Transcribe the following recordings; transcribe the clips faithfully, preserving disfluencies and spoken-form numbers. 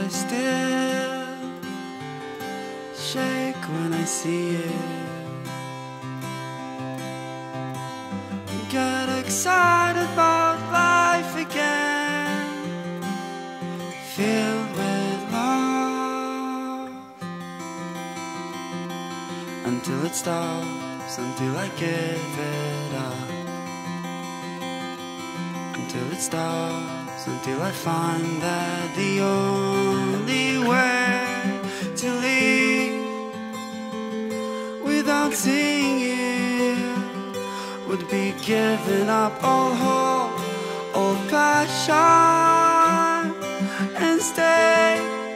I still shake when I see you. Get excited about life again, filled with love, until it stops, until I give it up, until it stops, until I find that the only way to leave without seeing you would be giving up all hope, all passion, and stay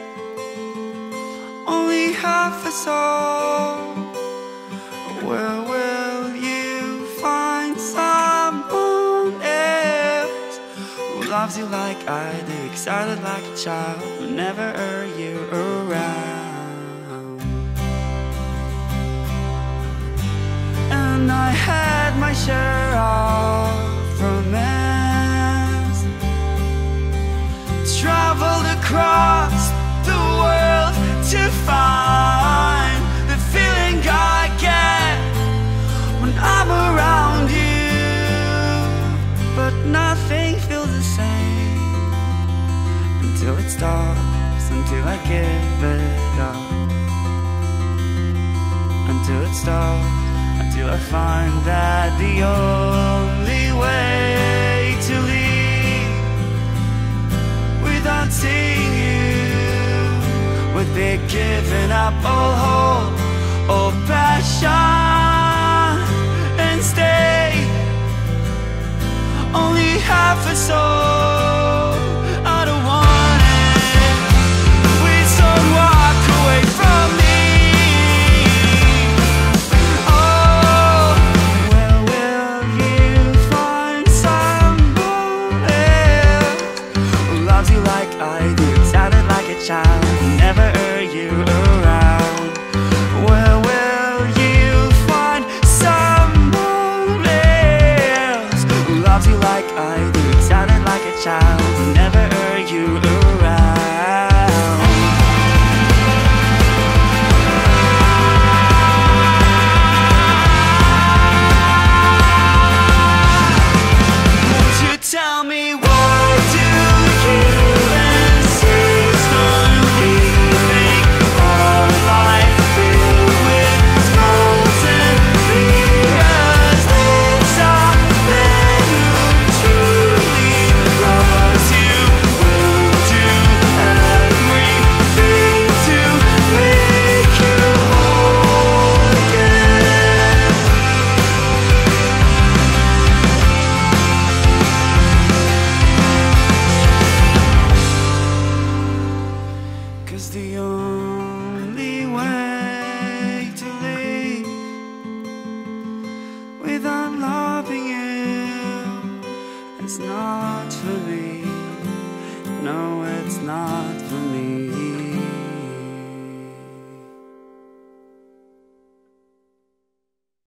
only half a soul. Where will you find someone else who loves you like I do, excited like a child whenever you're around? And I had my share of romance, traveled across the world to find the feeling I get when I'm around you, but nothing feels the same until it stops, until I give it up, until it stops, until I find that the only way to leave without seeing you would be giving up all hope, all passion, and stay only half a soul. I don't want it. Please don't walk away from me. Child, never are you around. Where will you find someone else who loves you like I do, excited like a child, never are you around? Won't you tell me why do you the only way to leave without loving you? It's not for me, no, it's not.